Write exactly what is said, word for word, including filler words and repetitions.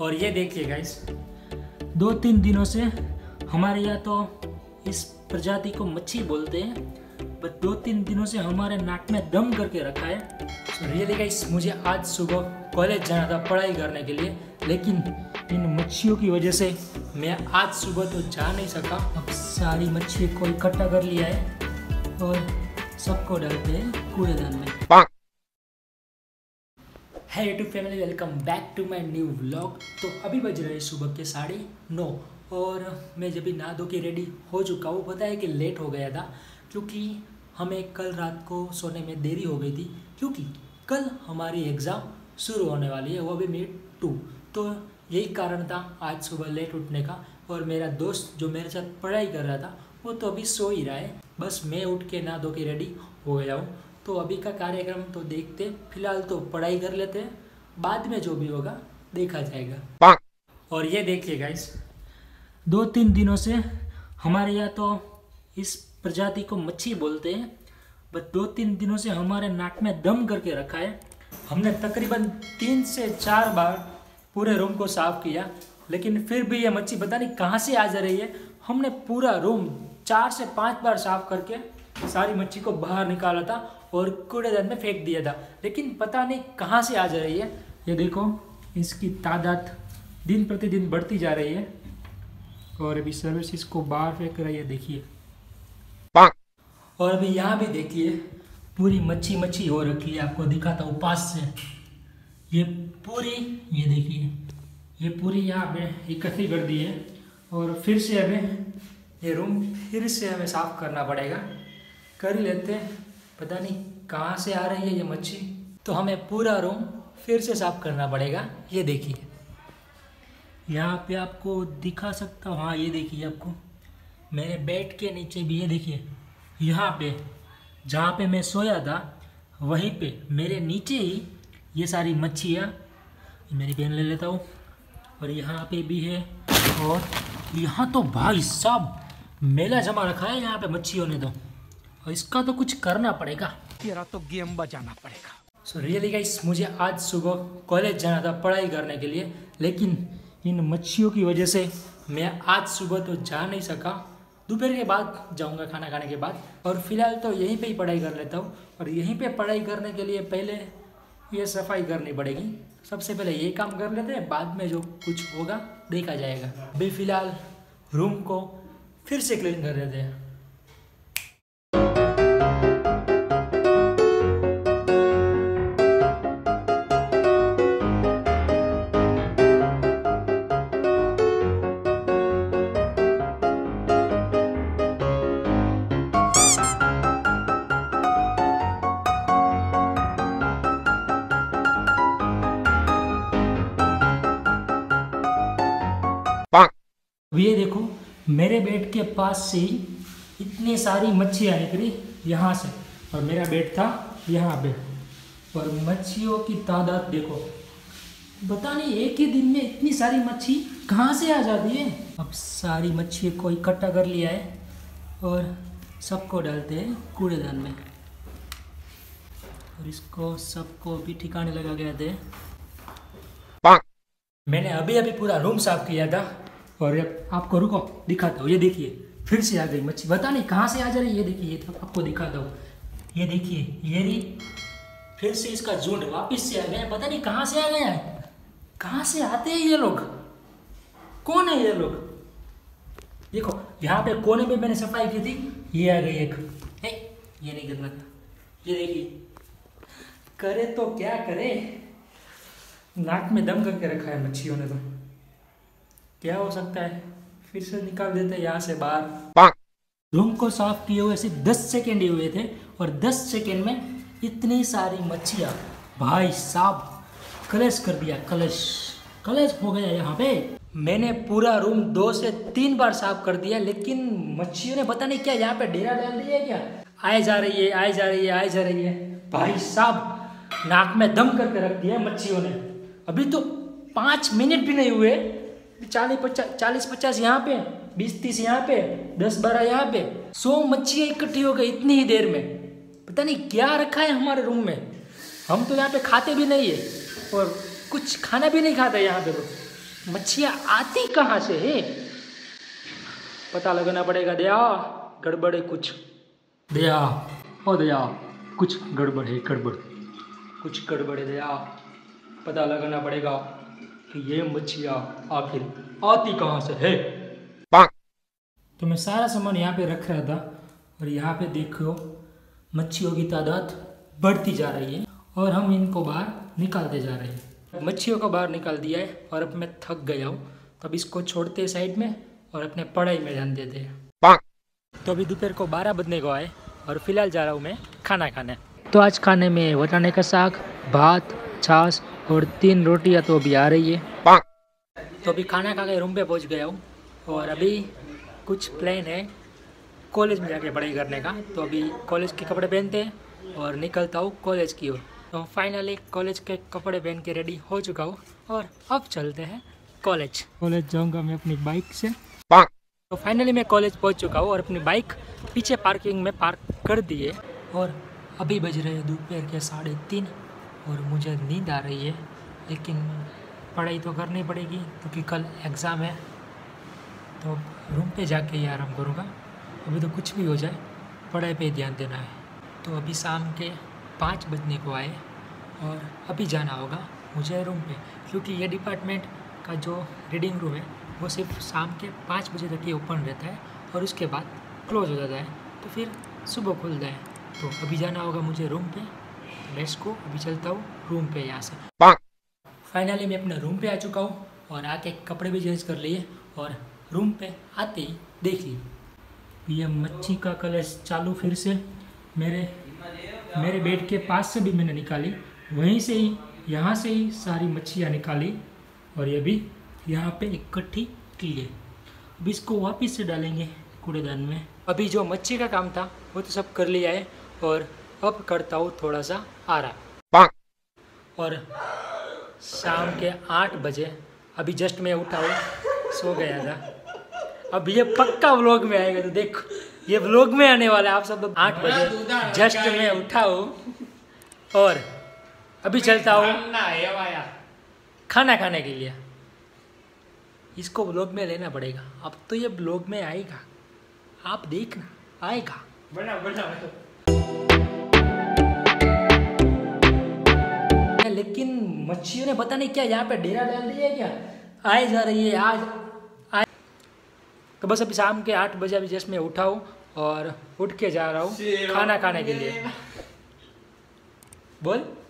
और ये देखिए गाइस, दो तीन दिनों से हमारे यहाँ तो इस प्रजाति को मच्छी बोलते हैं, बट दो तीन दिनों से हमारे नाक में दम करके रखा है। तो रियली गाइस, मुझे आज सुबह कॉलेज जाना था पढ़ाई करने के लिए, लेकिन इन मच्छियों की वजह से मैं आज सुबह तो जा नहीं सका। अब सारी मच्छी को इकट्ठा कर लिया है और सबको डालते हैं कूड़ेदान में। है YouTube family, welcome back to my new vlog. तो अभी बज रहे हैं सुबह के साढ़े नौ और मैं जब भी नहा धो के रेडी हो चुका हूँ। पता है कि लेट हो गया था क्योंकि हमें कल रात को सोने में देरी हो गई थी, क्योंकि कल हमारी एग्ज़ाम शुरू होने वाली है, वो भी मिड टू। तो यही कारण था आज सुबह लेट उठने का। और मेरा दोस्त जो मेरे साथ पढ़ाई कर रहा था वो तो अभी सो ही रहा है, बस मैं उठ के नहा धो के रेडी हो गया हूँ। तो अभी का कार्यक्रम तो देखते, फिलहाल तो पढ़ाई कर लेते हैं, बाद में जो भी होगा देखा जाएगा। और ये देखिए गाइस, दो तीन दिनों से हमारे यहाँ तो इस प्रजाति को मच्छी बोलते हैं, बट दो तीन दिनों से हमारे नाक में दम करके रखा है। हमने तकरीबन तीन से चार बार पूरे रूम को साफ किया, लेकिन फिर भी ये मच्छी पता नहीं कहाँ से आ जा रही है। हमने पूरा रूम चार से पाँच बार साफ करके सारी मच्छी को बाहर निकाला था और कूड़ेदान में फेंक दिया था, लेकिन पता नहीं कहाँ से आ जा रही है। ये देखो, इसकी तादाद दिन प्रतिदिन बढ़ती जा रही है और अभी सर्विस इसको बाहर फेंक रही है, देखिए। और अभी यहाँ भी देखिए, पूरी मच्छी मच्छी हो रखी है। आपको दिखाता हूँ पास से, ये पूरी, ये देखिए, ये पूरी यहाँ पे इकट्ठी कर दी है। और फिर से हमें ये रूम फिर से हमें साफ करना पड़ेगा, कर ही लेते हैं। पता नहीं कहाँ से आ रही है ये मच्छी, तो हमें पूरा रूम फिर से साफ करना पड़ेगा। ये देखिए, यहाँ पे आपको दिखा सकता हूँ, हाँ ये देखिए, आपको मेरे बेड के नीचे भी ये देखिए, यहाँ पे जहाँ पे मैं सोया था वहीं पे मेरे नीचे ही ये सारी मच्छियाँ, मेरी पेन ले लेता हूँ, और यहाँ पे भी है। और यहाँ तो भाई साहब मेला जमा रखा है यहाँ पे मच्छियों ने तो, और इसका तो कुछ करना पड़ेगा, तेरा तो गेम बजाना पड़ेगा। सो रियली गाइस, मुझे आज सुबह कॉलेज जाना था पढ़ाई करने के लिए, लेकिन इन मच्छियों की वजह से मैं आज सुबह तो जा नहीं सका। दोपहर के बाद जाऊंगा खाना खाने के बाद, और फिलहाल तो यहीं पे ही पढ़ाई कर लेता हूँ। और यहीं पे पढ़ाई करने के लिए पहले ये सफाई करनी पड़ेगी। सबसे पहले ये काम कर लेते हैं, बाद में जो कुछ होगा देखा जाएगा। अभी फिलहाल रूम को फिर से क्लीन कर देते हैं। ये देखो, मेरे बेड के पास से ही इतनी सारी मच्छियाँ निकली यहाँ से, और मेरा बेड था यहाँ पे, और मच्छियों की तादाद देखो, पता नहीं एक ही दिन में इतनी सारी मच्छी कहाँ से आ जाती है। अब सारी मच्छी को इकट्ठा कर लिया है और सबको डालते हैं कूड़ेदान में, और इसको सबको भी ठिकाने लगा गया थे। मैंने अभी अभी पूरा रूम साफ किया था, और आपको रुको दिखाता हूँ। ये देखिए, फिर से आ गई मच्छी, पता नहीं कहाँ से आ जा रही है। ये देखिए, ये तो आपको दिखाता हूँ, ये देखिए, ये रही, फिर से इसका झुंड वापस से आ गया, पता नहीं कहाँ से आ गया है। कहाँ से आते हैं ये लोग, कौन है ये लोग। देखो यहाँ पे कोने पे मैंने सफाई की थी, ये आ गई एक, ए, ये नहीं करना था। ये देखिए, करे तो क्या करे, नाक में दम करके रखा है मच्छियों ने। तो क्या हो सकता है, फिर से निकाल देते हैं यहाँ से बाहर। रूम को साफ किए हुए सिर्फ दस सेकेंड ही हुए थे, और दस सेकेंड में इतनी सारी मच्छियाँ, भाई साहब कलेश कर दिया, कलेश कलेश हो गया यहाँ पे। मैंने पूरा रूम दो से तीन बार साफ कर दिया, लेकिन मच्छियों ने पता नहीं क्या यहाँ पे डेरा डाल दिया है क्या। आए जा रही है, आए जा रही है, आए जा रही है, भाई साहब नाक में दम करके रख दिया मच्छियों ने। अभी तो पाँच मिनट भी नहीं हुए, चालीस पचास चालीस पचास यहाँ पे, बीस तीस यहाँ पे, दस बारह यहाँ पे, सौ मच्छियाँ इकट्ठी हो गई इतनी ही देर में। पता नहीं क्या रखा है हमारे रूम में। हम तो यहाँ पे खाते भी नहीं है और कुछ खाना भी नहीं खाता यहाँ पे। तो मच्छियाँ आती कहाँ से है, पता लगाना पड़ेगा। दया गड़बड़ है कुछ, दया ओ दया कुछ गड़बड़ है, गड़बड़ कुछ गड़बड़ है दया, पता लगाना पड़ेगा कि ये मच्छियाँ आखिर आती कहाँ से है। तो मैं सारा सामान यहाँ पे रख रहा था और यहाँ पे देखो मच्छियों की तादाद बढ़ती जा रही है और हम इनको बाहर निकालते जा रहे हैं। मच्छियों को बाहर निकाल दिया है और अब मैं थक गया हूँ, तो अब इसको छोड़ते हैं साइड में और अपने पढ़ाई में ध्यान देते हैं। तो अभी दोपहर को बारह बजने को आए और फिलहाल जा रहा हूँ मैं खाना खाने। तो आज खाने में वटाने का साग, भात, छाछ और तीन रोटियाँ तो अभी आ रही है। तो अभी खाना खा के रूम पे पहुँच गया हूँ और अभी कुछ प्लान है कॉलेज में जाके पढ़ाई करने का। तो अभी कॉलेज के कपड़े पहनते हैं और निकलता हूँ कॉलेज की ओर। तो फाइनली कॉलेज के कपड़े पहन के रेडी हो चुका हूँ और अब चलते हैं कॉलेज। कॉलेज जाऊँगा मैं अपनी बाइक से। तो फाइनली मैं कॉलेज पहुँच चुका हूँ और अपनी बाइक पीछे पार्किंग में पार्क कर दी है और अभी बज रहे हैं दोपहर के साढ़े तीन और मुझे नींद आ रही है, लेकिन पढ़ाई तो करनी पड़ेगी क्योंकि कल एग्ज़ाम है। तो रूम पे जाके ही आराम करूँगा, अभी तो कुछ भी हो जाए पढ़ाई पे ध्यान देना है। तो अभी शाम के पाँच बजने को आए और अभी जाना होगा मुझे रूम पे, क्योंकि ये डिपार्टमेंट का जो रीडिंग रूम है वो सिर्फ शाम के पाँच बजे तक ही ओपन रहता है और उसके बाद क्लोज हो जाता है, तो फिर सुबह खुलता है। तो अभी जाना होगा मुझे रूम पे। लेट्स गो, अभी चलता हूँ रूम पे यहाँ से। फाइनली मैं अपने रूम पे आ चुका हूँ और आके कपड़े भी चेंज कर लिए और रूम पे आते ही देख ली ये मच्छी का कलश चालू फिर से मेरे मेरे बेड के पास से भी मैंने निकाली, वहीं से ही यहाँ से ही सारी मच्छियाँ निकाली और ये भी यहाँ पे इकट्ठी की है। अब इसको वापस से डालेंगे कूड़ेदान में। अभी जो मच्छी का काम था वो तो सब कर लिया है और अब करता हूँ थोड़ा सा आराम। और शाम के आठ बजे अभी जस्ट मैं उठा हूँ, सो गया था। अब ये पक्का व्लॉग में आएगा, तो देखो ये व्लॉग में आने वाला है। आप सब लोग आठ बजे जस्ट मैं उठा हूँ और अभी चलता हूँ खाना खाने के लिए। इसको व्लॉग में लेना पड़ेगा, अब तो ये व्लॉग में आएगा, आप देखना आएगा। बना बना लेकिन मच्छियों ने पता नहीं क्या यहाँ पे डेरा डाल दिया है, क्या आए जा रही है आज आए। तो बस अभी शाम के आठ बजे अभी जस्ट मैं उठा हूँ और उठ के जा रहा हूँ खाना खाने के लिए। बोल